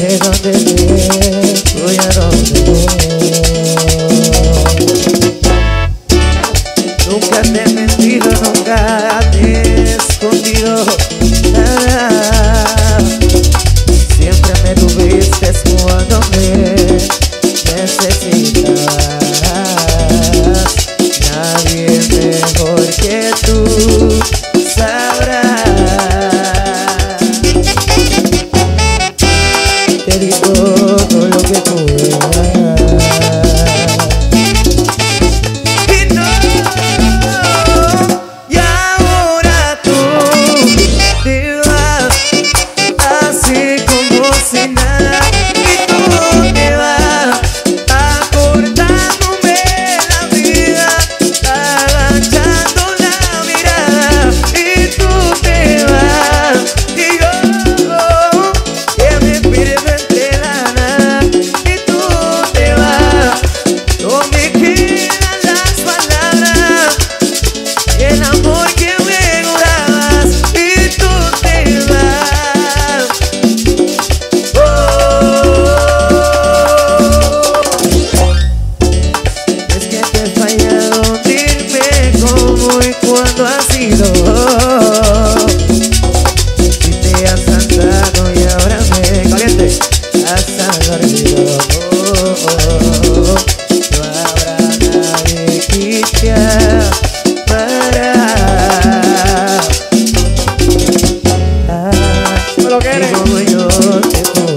dónde vengo y a dónde voy. Nunca te he mentido, nunca te he escondido nada. Siempre me tuviste cuando me necesitabas. Nadie mejor que tú sabrás. Te di todo lo que pude dar. Y no, y ahora tú te vas así como si nada. Y tú te vas acordándome la vida, agachando la mirada. Y tú te vas y yo que me pierdo entre la nada. Y tú te vas, no me quedan las palabras y el amor que me jurabas. Y tú te vas, es que te he fallado, dime cómo y cuándo ha sido. Si te has andado y ahora me caliente, has dormido. No habrá nadie que te amará. ¿No lo quieres? Como yo te